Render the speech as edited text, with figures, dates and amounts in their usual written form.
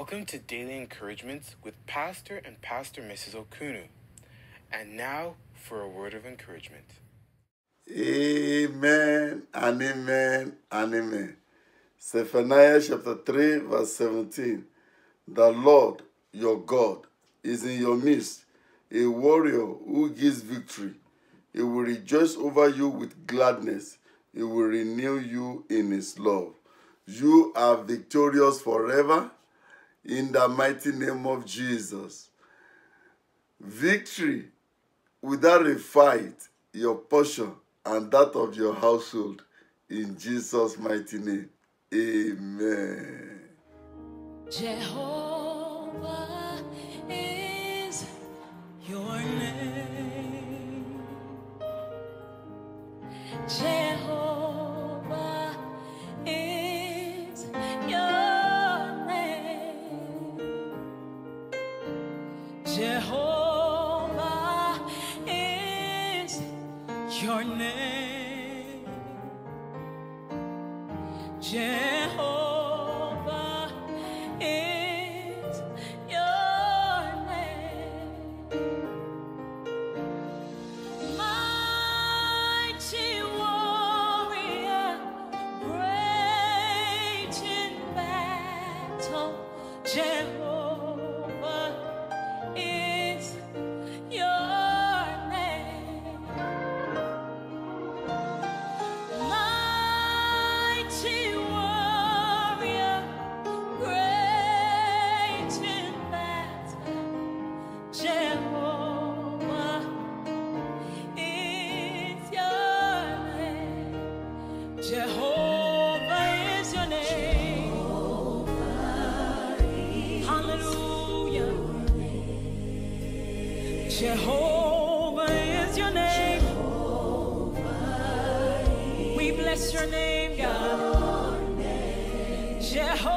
Welcome to Daily Encouragements with Pastor and Pastor Mrs. Okunnu. And now for a word of encouragement. Amen and amen and amen. Zephaniah chapter 3 verse 17. The Lord your God is in your midst, a warrior who gives victory. He will rejoice over you with gladness. He will renew you in his love. You are victorious forever in the mighty name of Jesus. Victory without a fight, your portion and that of your household, in Jesus' mighty name. Amen. Jehovah is your name. Jehovah is your name. Jehovah is your name. Jehovah is your name. Mighty warrior, great in battle. Jehovah is your name. Mighty warrior, great in battle. Jehovah is your name. Jehovah is your name. Hallelujah. Jehovah is your name. We bless your name, God. Jehovah